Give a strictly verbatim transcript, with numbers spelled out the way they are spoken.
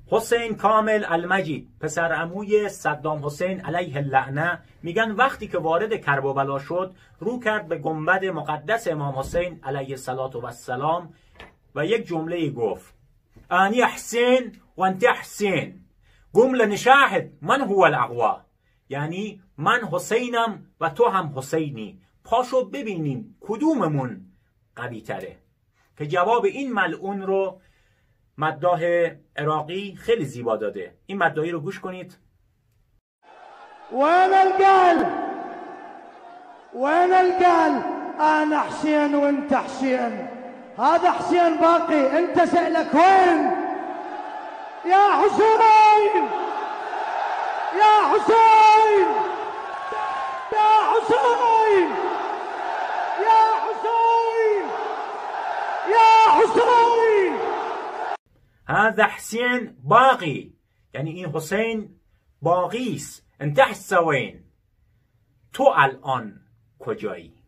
حسین کامل المجید، پسر عموی صدام حسین علیه اللعنه، میگن وقتی که وارد کربلا شد رو کرد به گنبد مقدس امام حسین علیه السلام و یک جمله گفت: آنی حسین و انت حسین، قم لنشاهد من هو الاقوا. یعنی من حسینم و تو هم حسینی، پاشو ببینیم کدوممون قوی تره. که جواب این ملعون رو مداح عراقی خیلی زیبا داده. این مداحی رو گوش کنید. وين القلب وين القلب انا حسين وانت حسين، هذا حسين باقي، انت سألك وين يا حسين يا حسين يا حسين يا حسين يا حسين. هذا حسین باقی، یعنی این حسین باقی است. انت حس وین، تو الان کجایی؟